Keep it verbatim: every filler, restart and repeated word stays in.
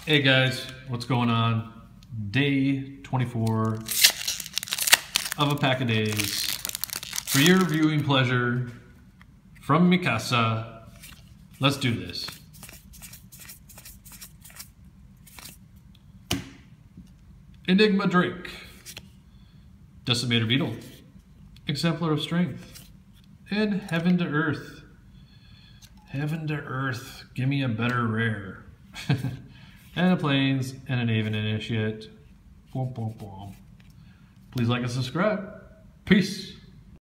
Hey guys, what's going on? Day twenty-four of a pack of days. For your viewing pleasure, from Mikasa, let's do this. Enigma Drake, Decimator Beetle, Exemplar of Strength, and Heaven to Earth. Heaven to Earth, give me a better rare. And a Plains, and an Aven Initiate. Boom, boom, boom. Please like and subscribe. Peace.